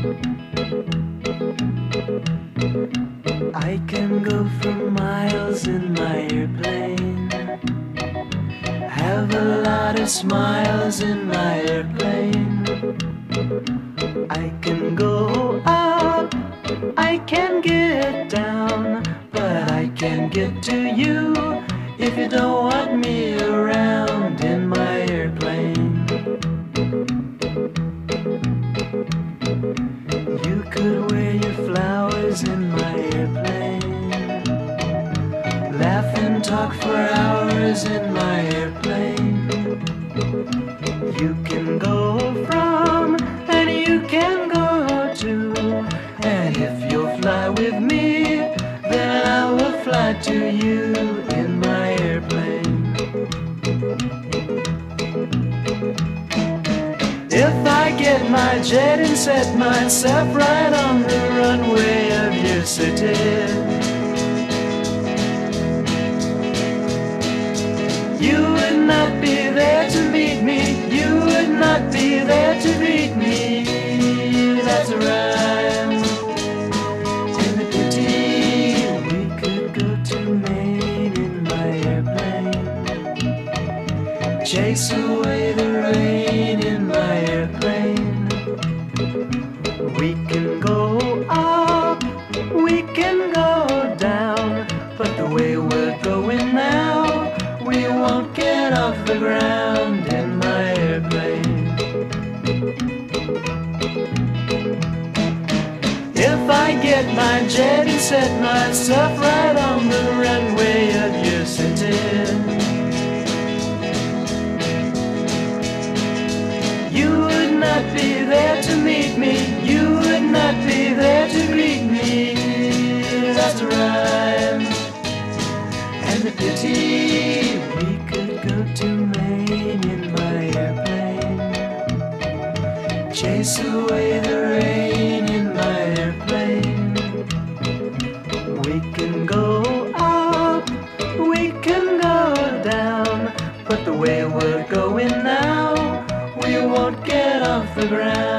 I can go for miles in my airplane, have a lot of smiles in my airplane. I can go up, I can get down, but I can't get to you if you don't want me around in my airplane. You could wear your flowers in my airplane, laugh and talk for hours in my airplane. You can go from and you can go to, and if you'll fly with me, then I will fly to you in my airplane. If I get my jet and set myself right on the runway of your city, you would not be there to meet me, you would not be there to greet me. That's a rhyme and a pity. We could go to Maine in my airplane, chase away the rain in my airplane. We can go up, we can go down, but the way we're going now, we won't get off the ground in my airplane. If I get my jet and set myself right on the runway of your city, you would not be there to meet me, you would not be there to greet me. That's a rhyme and a pity. We could go to Maine in my airplane, chase away the rain in my airplane. We can go up, we can go down, but the way we're going now, we won't get off the ground.